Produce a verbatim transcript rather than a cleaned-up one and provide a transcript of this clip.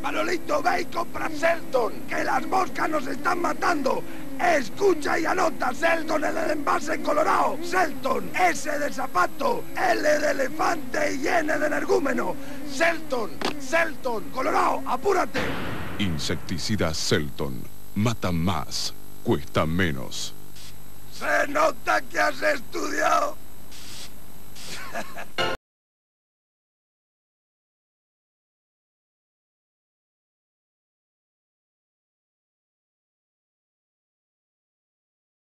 Manolito, ve y compra Selton, que las moscas nos están matando. Escucha y anota, Selton, el del envase colorado. Selton, S de zapato, L de elefante y N de energúmeno. Selton, Selton, colorado, apúrate. Insecticida Selton. Mata más, cuesta menos. Se nota que has estudiado.